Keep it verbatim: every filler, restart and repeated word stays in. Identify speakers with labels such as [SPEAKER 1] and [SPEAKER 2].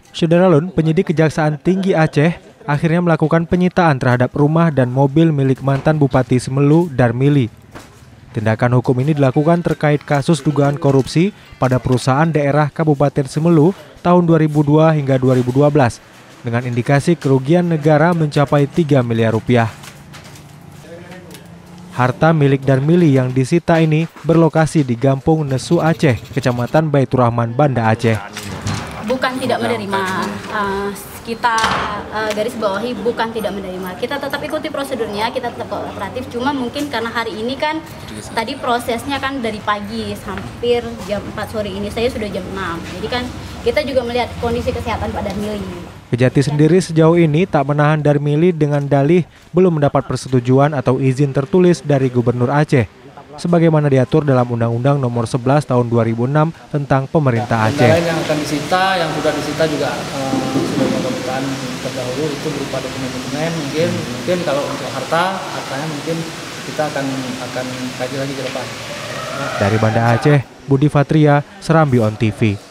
[SPEAKER 1] Syederalun, penyidik Kejaksaan Tinggi Aceh akhirnya melakukan penyitaan terhadap rumah dan mobil milik mantan Bupati Semelu, Darmili. Tindakan hukum ini dilakukan terkait kasus dugaan korupsi pada perusahaan daerah Kabupaten Semelu tahun dua ribu dua hingga dua ribu dua belas dengan indikasi kerugian negara mencapai tiga miliar rupiah. Harta milik Darmili yang disita ini berlokasi di Gampung Nesu Aceh, Kecamatan Baitur Rahman, Banda Aceh.
[SPEAKER 2] Bukan tidak menerima, uh, kita uh, garis bawahi bukan tidak menerima. Kita tetap ikuti prosedurnya, kita tetap kooperatif. Cuma mungkin karena hari ini kan tadi prosesnya kan dari pagi hampir jam empat sore ini, saya sudah jam enam. Jadi kan kita juga melihat kondisi kesehatan Pak Darmili.
[SPEAKER 1] Kejati sendiri sejauh ini tak menahan Darmili dengan dalih belum mendapat persetujuan atau izin tertulis dari Gubernur Aceh, sebagaimana diatur dalam Undang-Undang Nomor sebelas Tahun dua ribu enam tentang Pemerintah Aceh.
[SPEAKER 3] Lain yang akan disita, yang sudah disita juga uh, sudah dilakukan terdahulu, itu berupa dokumen-dokumen. Mungkin, mungkin kalau untuk harta, hartanya mungkin kita akan akan kaji lagi ke depan.
[SPEAKER 1] Dari Banda Aceh, Budi Fatria, Serambi On T V.